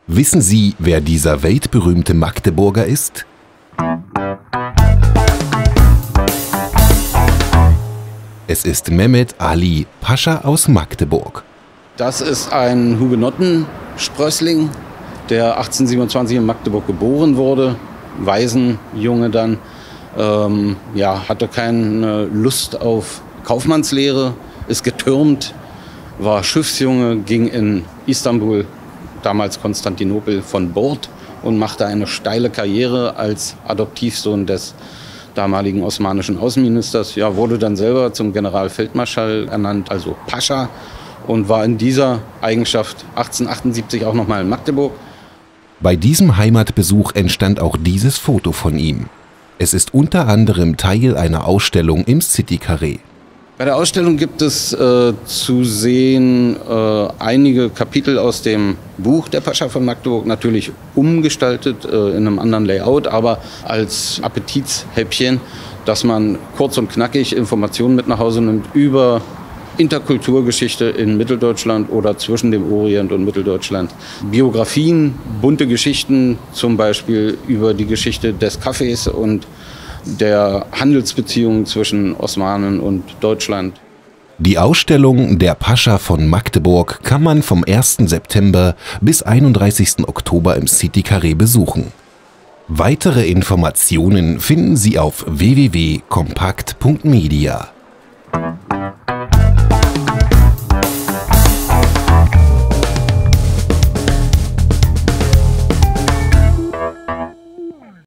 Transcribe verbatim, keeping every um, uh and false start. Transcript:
Wissen Sie, wer dieser weltberühmte Magdeburger ist? Es ist Mehmet Ali, Pascha aus Magdeburg. Das ist ein Hugenotten-Sprössling, der achtzehnhundertsiebenundzwanzig in Magdeburg geboren wurde, Waisenjunge dann. Ähm, ja, hatte keine Lust auf Kaufmannslehre, ist getürmt, war Schiffsjunge, ging in Istanbul, damals Konstantinopel, von Bord und machte eine steile Karriere als Adoptivsohn des damaligen osmanischen Außenministers. Ja, wurde dann selber zum Generalfeldmarschall ernannt, also Pascha, und war in dieser Eigenschaft achtzehnhundertachtundsiebzig auch nochmal in Magdeburg. Bei diesem Heimatbesuch entstand auch dieses Foto von ihm. Es ist unter anderem Teil einer Ausstellung im City Carré. Bei der Ausstellung gibt es äh, zu sehen äh, einige Kapitel aus dem Buch Der Pascha von Magdeburg, natürlich umgestaltet äh, in einem anderen Layout, aber als Appetitshäppchen, dass man kurz und knackig Informationen mit nach Hause nimmt über Interkulturgeschichte in Mitteldeutschland oder zwischen dem Orient und Mitteldeutschland. Biografien, bunte Geschichten, zum Beispiel über die Geschichte des Kaffees und der Handelsbeziehungen zwischen Osmanen und Deutschland. Die Ausstellung Der Pascha von Magdeburg kann man vom ersten September bis einunddreißigsten Oktober im City Carré besuchen. Weitere Informationen finden Sie auf w w w punkt kompakt punkt media.